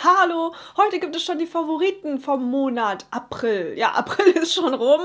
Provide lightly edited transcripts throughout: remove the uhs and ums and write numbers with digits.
Hallo, heute gibt es schon die Favoriten vom Monat April. Ja, April ist schon rum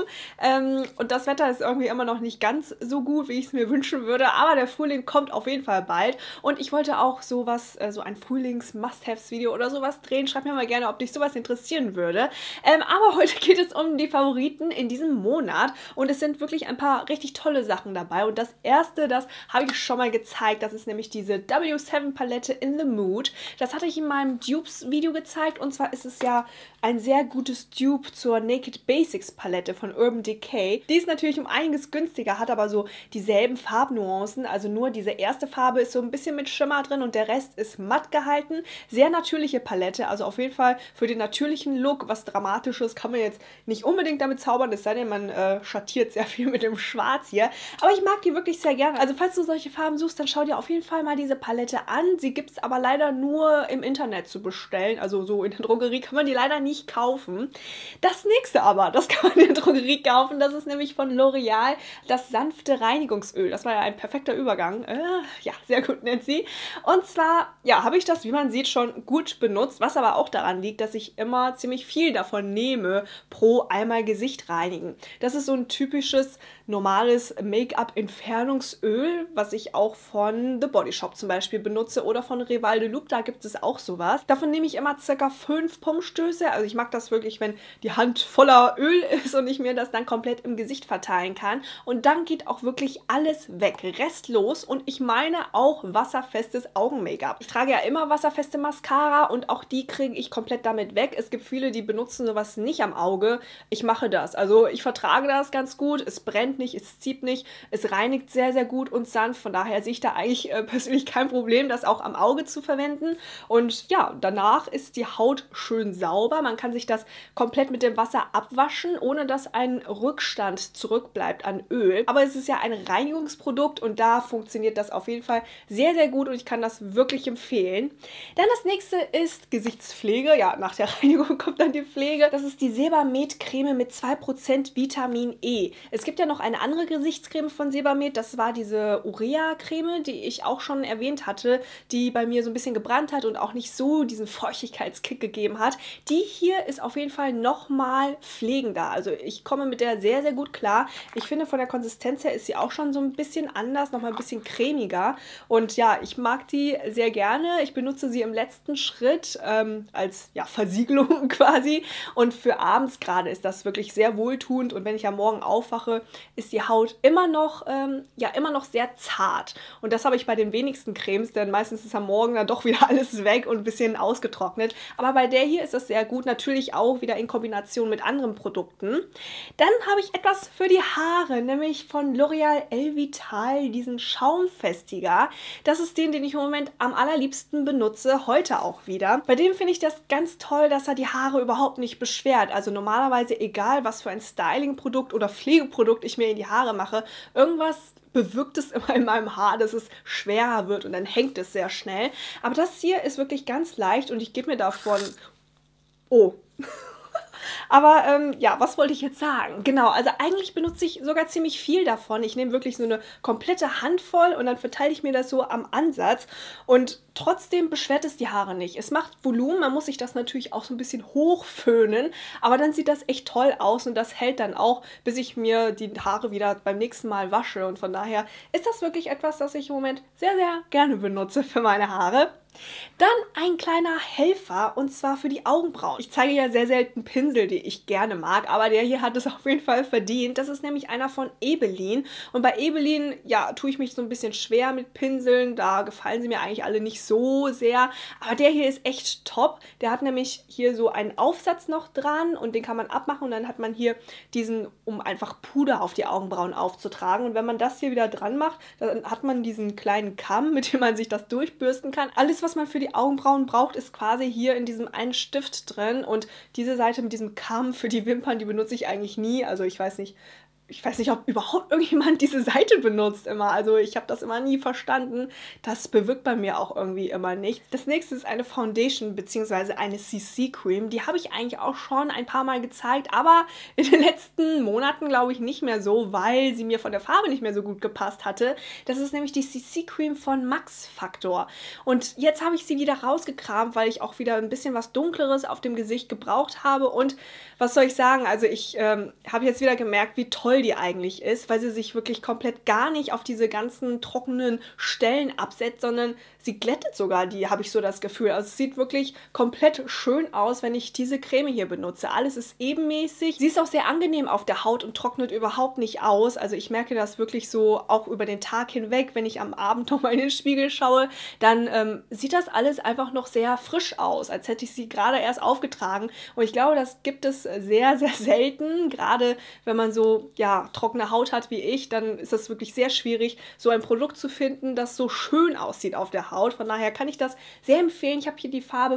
und das Wetter ist irgendwie immer noch nicht ganz so gut, wie ich es mir wünschen würde, aber der Frühling kommt auf jeden Fall bald und ich wollte auch sowas, so ein Frühlings-Must-Haves-Video oder sowas drehen. Schreib mir mal gerne, ob dich sowas interessieren würde. Aber heute geht es um die Favoriten in diesem Monat und es sind wirklich ein paar richtig tolle Sachen dabei und das erste, das habe ich schon mal gezeigt, das ist nämlich diese W7 Palette In The Mood. Das hatte ich in meinem Dupes-Video gezeigt und zwar ist es ja ein sehr gutes Dupe zur Naked Basics Palette von Urban Decay. Die ist natürlich um einiges günstiger, hat aber so dieselben Farbnuancen, also nur diese erste Farbe ist so ein bisschen mit Schimmer drin und der Rest ist matt gehalten. Sehr natürliche Palette, also auf jeden Fall für den natürlichen Look. Was Dramatisches kann man jetzt nicht unbedingt damit zaubern, es sei denn, man schattiert sehr viel mit dem Schwarz hier. Aber ich mag die wirklich sehr gerne. Also falls du solche Farben suchst, dann schau dir auf jeden Fall mal diese Palette an. Sie gibt es aber leider nur im Internet zu bestellen, also so in der Drogerie kann man die leider nicht kaufen. Das nächste aber, das kann man in der Drogerie kaufen, das ist nämlich von L'Oreal das sanfte Reinigungsöl. Das war ja ein perfekter Übergang. Ja, sehr gut, Nancy. Und zwar, ja, habe ich das, wie man sieht, schon gut benutzt, was aber auch daran liegt, dass ich immer ziemlich viel davon nehme pro einmal Gesicht reinigen. Das ist so ein typisches, normales Make-up-Entfernungsöl, was ich auch von The Body Shop zum Beispiel benutze oder von Rival de Look, da gibt es auch sowas. Davon nehme ich immer ca. 5 Pumpstöße, also ich mag das wirklich, wenn die Hand voller Öl ist und ich mir das dann komplett im Gesicht verteilen kann und dann geht auch wirklich alles weg, restlos und ich meine auch wasserfestes Augen-Make-up. Ich trage ja immer wasserfeste Mascara und auch die kriege ich komplett damit weg. Es gibt viele, die benutzen sowas nicht am Auge. Ich mache das, also ich vertrage das ganz gut, es brennt nicht, es zieht nicht, es reinigt sehr, sehr gut und sanft, von daher sehe ich da eigentlich persönlich kein Problem, das auch am Auge zu verwenden und ja, danach ist die Haut schön sauber. Man kann sich das komplett mit dem Wasser abwaschen, ohne dass ein Rückstand zurückbleibt an Öl. Aber es ist ja ein Reinigungsprodukt und da funktioniert das auf jeden Fall sehr, sehr gut und ich kann das wirklich empfehlen. Dann das nächste ist Gesichtspflege. Ja, nach der Reinigung kommt dann die Pflege. Das ist die Sebamed Creme mit 2% Vitamin E. Es gibt ja noch eine andere Gesichtscreme von Sebamed. Das war diese Urea-Creme, die ich auch schon erwähnt hatte, die bei mir so ein bisschen gebrannt hat und auch nicht so diesen Feuchtigkeitskick gegeben hat. Die hier ist auf jeden Fall nochmal pflegender. Also ich komme mit der sehr, sehr gut klar. Ich finde, von der Konsistenz her ist sie auch schon so ein bisschen anders, nochmal ein bisschen cremiger. Und ja, ich mag die sehr gerne. Ich benutze sie im letzten Schritt als ja, Versiegelung quasi. Und für abends gerade ist das wirklich sehr wohltuend. Und wenn ich am Morgen aufwache, ist die Haut immer noch sehr zart. Und das habe ich bei den wenigsten Cremes, denn meistens ist am Morgen dann doch wieder alles weg und ein bisschen ausgetrocknet. Aber bei der hier ist das sehr gut. Natürlich auch wieder in Kombination mit anderen Produkten. Dann habe ich etwas für die Haare, nämlich von L'Oreal Elvital, diesen Schaumfestiger. Das ist den ich im Moment am allerliebsten benutze, heute auch wieder. Bei dem finde ich das ganz toll, dass er die Haare überhaupt nicht beschwert. Also normalerweise, egal was für ein Styling-Produkt oder Pflegeprodukt ich mir in die Haare mache, irgendwas bewirkt es immer in meinem Haar, dass es schwerer wird und dann hängt es sehr schnell. Aber das hier ist wirklich ganz leicht und ich gebe mir davon... Oh... Aber ja, was wollte ich jetzt sagen? Genau, also eigentlich benutze ich sogar ziemlich viel davon. Ich nehme wirklich so eine komplette Handvoll und dann verteile ich mir das so am Ansatz und trotzdem beschwert es die Haare nicht. Es macht Volumen, man muss sich das natürlich auch so ein bisschen hochföhnen, aber dann sieht das echt toll aus und das hält dann auch, bis ich mir die Haare wieder beim nächsten Mal wasche und von daher ist das wirklich etwas, das ich im Moment sehr, sehr gerne benutze für meine Haare. Dann ein kleiner Helfer und zwar für die Augenbrauen. Ich zeige ja sehr selten Pinsel, die ich gerne mag, aber der hier hat es auf jeden Fall verdient. Das ist nämlich einer von Ebelin und bei Ebelin, ja, tue ich mich so ein bisschen schwer mit Pinseln. Da gefallen sie mir eigentlich alle nicht so sehr, aber der hier ist echt top. Der hat nämlich hier so einen Aufsatz noch dran und den kann man abmachen und dann hat man hier diesen, um einfach Puder auf die Augenbrauen aufzutragen und wenn man das hier wieder dran macht, dann hat man diesen kleinen Kamm, mit dem man sich das durchbürsten kann. Alles, was man für die Augenbrauen braucht, ist quasi hier in diesem einen Stift drin und diese Seite mit diesem Kamm für die Wimpern, die benutze ich eigentlich nie, also ich weiß nicht, ich weiß nicht, ob überhaupt irgendjemand diese Seite benutzt immer. Also ich habe das immer nie verstanden. Das bewirkt bei mir auch irgendwie immer nichts. Das nächste ist eine Foundation bzw. eine CC-Cream. Die habe ich eigentlich auch schon ein paar Mal gezeigt, aber in den letzten Monaten glaube ich nicht mehr so, weil sie mir von der Farbe nicht mehr so gut gepasst hatte. Das ist nämlich die CC-Cream von Max Factor. Und jetzt habe ich sie wieder rausgekramt, weil ich auch wieder ein bisschen was Dunkleres auf dem Gesicht gebraucht habe. Und was soll ich sagen? Also ich habe jetzt wieder gemerkt, wie toll die eigentlich ist, weil sie sich wirklich komplett gar nicht auf diese ganzen trockenen Stellen absetzt, sondern sie glättet sogar die, habe ich so das Gefühl. Also es sieht wirklich komplett schön aus, wenn ich diese Creme hier benutze. Alles ist ebenmäßig. Sie ist auch sehr angenehm auf der Haut und trocknet überhaupt nicht aus. Also ich merke das wirklich so auch über den Tag hinweg, wenn ich am Abend nochmal in den Spiegel schaue, dann sieht das alles einfach noch sehr frisch aus, als hätte ich sie gerade erst aufgetragen. Und ich glaube, das gibt es sehr, sehr selten, gerade wenn man so, ja, trockene Haut hat wie ich, dann ist es wirklich sehr schwierig, so ein Produkt zu finden, das so schön aussieht auf der Haut. Von daher kann ich das sehr empfehlen. Ich habe hier die Farbe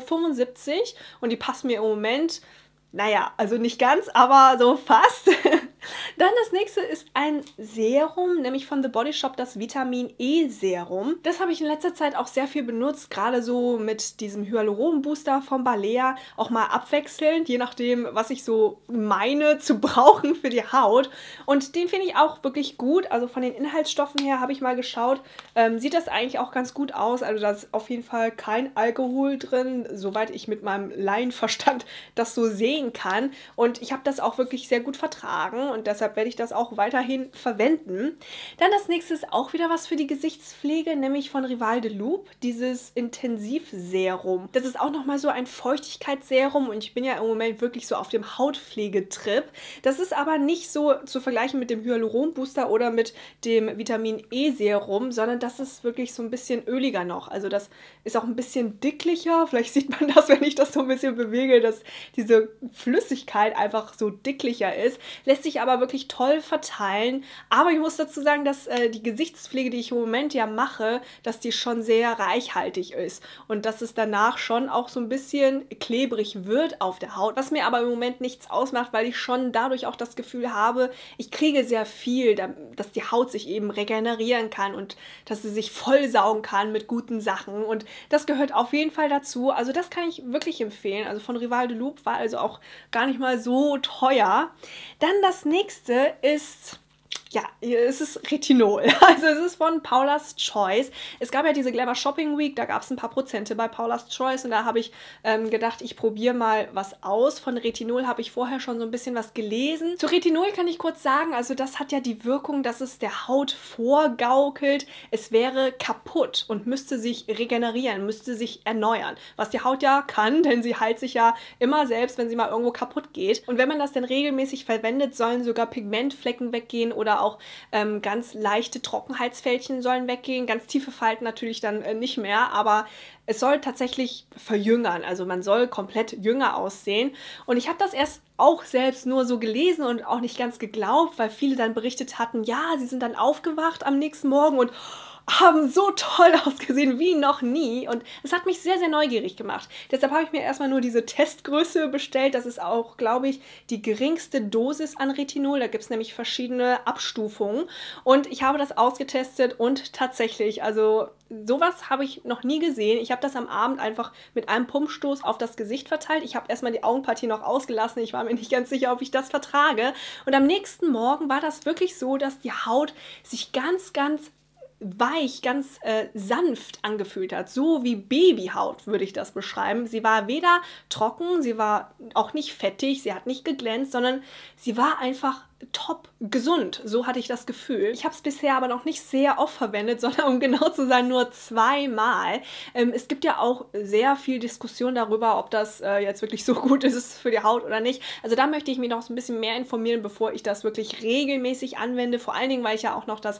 75 und die passt mir im Moment, naja, also nicht ganz, aber so fast. Dann das nächste ist ein Serum, nämlich von The Body Shop, das Vitamin E Serum. Das habe ich in letzter Zeit auch sehr viel benutzt, gerade so mit diesem Hyaluron-Booster von Balea, auch mal abwechselnd, je nachdem, was ich so meine zu brauchen für die Haut. Und den finde ich auch wirklich gut, also von den Inhaltsstoffen her habe ich mal geschaut, sieht das eigentlich auch ganz gut aus, also da ist auf jeden Fall kein Alkohol drin, soweit ich mit meinem Laienverstand das so sehen kann. Und ich habe das auch wirklich sehr gut vertragen und deshalb werde ich das auch weiterhin verwenden. Dann das nächste ist auch wieder was für die Gesichtspflege, nämlich von Rival de Loop, dieses Intensivserum. Das ist auch nochmal so ein Feuchtigkeitsserum und ich bin ja im Moment wirklich so auf dem Hautpflegetrip. Das ist aber nicht so zu vergleichen mit dem Hyaluron-Booster oder mit dem Vitamin E-Serum, sondern das ist wirklich so ein bisschen öliger noch. Also das ist auch ein bisschen dicklicher. Vielleicht sieht man das, wenn ich das so ein bisschen bewege, dass diese Flüssigkeit einfach so dicklicher ist. Lässt sich aber wirklich toll verteilen. Aber ich muss dazu sagen, dass die Gesichtspflege, die ich im Moment ja mache, dass die schon sehr reichhaltig ist. Und dass es danach schon auch so ein bisschen klebrig wird auf der Haut. Was mir aber im Moment nichts ausmacht, weil ich schon dadurch auch das Gefühl habe, ich kriege sehr viel, dass die Haut sich eben regenerieren kann und dass sie sich vollsaugen kann mit guten Sachen. Und das gehört auf jeden Fall dazu. Also das kann ich wirklich empfehlen. Also von Rival de Loop war also auch gar nicht mal so teuer. Dann das nächste ist, ja, es ist Retinol. Also es ist von Paula's Choice. Es gab ja diese Glamour Shopping Week, da gab es ein paar Prozente bei Paula's Choice und da habe ich gedacht, ich probiere mal was aus. Von Retinol habe ich vorher schon so ein bisschen was gelesen. Zu Retinol kann ich kurz sagen, also das hat ja die Wirkung, dass es der Haut vorgaukelt, es wäre kaputt und müsste sich regenerieren, müsste sich erneuern. Was die Haut ja kann, denn sie heilt sich ja immer selbst, wenn sie mal irgendwo kaputt geht. Und wenn man das dann regelmäßig verwendet, sollen sogar Pigmentflecken weggehen oder auch ganz leichte Trockenheitsfältchen sollen weggehen. Ganz tiefe Falten natürlich dann nicht mehr, aber es soll tatsächlich verjüngern. Also man soll komplett jünger aussehen. Und ich habe das erst auch selbst nur so gelesen und auch nicht ganz geglaubt, weil viele dann berichtet hatten, ja, sie sind dann aufgewacht am nächsten Morgen und haben so toll ausgesehen wie noch nie und es hat mich sehr, sehr neugierig gemacht. Deshalb habe ich mir erstmal nur diese Testgröße bestellt. Das ist auch, glaube ich, die geringste Dosis an Retinol. Da gibt es nämlich verschiedene Abstufungen und ich habe das ausgetestet und tatsächlich, also sowas habe ich noch nie gesehen. Ich habe das am Abend einfach mit einem Pumpstoß auf das Gesicht verteilt. Ich habe erstmal die Augenpartie noch ausgelassen. Ich war mir nicht ganz sicher, ob ich das vertrage. Und am nächsten Morgen war das wirklich so, dass die Haut sich ganz, ganz weich, ganz sanft angefühlt hat. So wie Babyhaut würde ich das beschreiben. Sie war weder trocken, sie war auch nicht fettig, sie hat nicht geglänzt, sondern sie war einfach top gesund. So hatte ich das Gefühl. Ich habe es bisher aber noch nicht sehr oft verwendet, sondern um genau zu sein, nur zweimal. Es gibt ja auch sehr viel Diskussion darüber, ob das jetzt wirklich so gut ist für die Haut oder nicht. Also da möchte ich mich noch so ein bisschen mehr informieren, bevor ich das wirklich regelmäßig anwende. Vor allen Dingen, weil ich ja auch noch das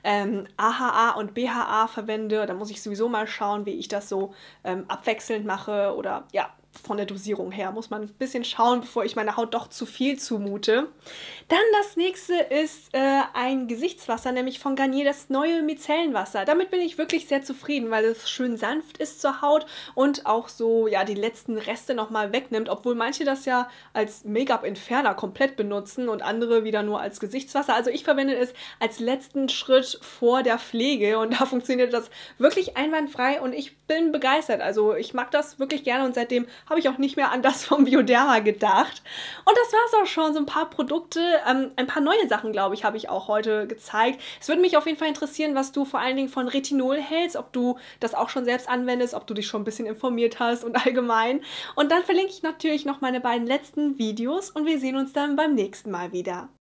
AHA und BHA verwende. Da muss ich sowieso mal schauen, wie ich das so abwechselnd mache oder ja, von der Dosierung her. Muss man ein bisschen schauen, bevor ich meiner Haut doch zu viel zumute. Dann das nächste ist ein Gesichtswasser, nämlich von Garnier, das neue Micellenwasser. Damit bin ich wirklich sehr zufrieden, weil es schön sanft ist zur Haut und auch so ja die letzten Reste nochmal wegnimmt, obwohl manche das ja als Make-up-Entferner komplett benutzen und andere wieder nur als Gesichtswasser. Also ich verwende es als letzten Schritt vor der Pflege und da funktioniert das wirklich einwandfrei und ich bin begeistert. Also ich mag das wirklich gerne und seitdem habe ich auch nicht mehr an das vom Bioderma gedacht. Und das war es auch schon. So ein paar Produkte, ein paar neue Sachen, glaube ich, habe ich auch heute gezeigt. Es würde mich auf jeden Fall interessieren, was du vor allen Dingen von Retinol hältst, ob du das auch schon selbst anwendest, ob du dich schon ein bisschen informiert hast und allgemein. Und dann verlinke ich natürlich noch meine beiden letzten Videos und wir sehen uns dann beim nächsten Mal wieder.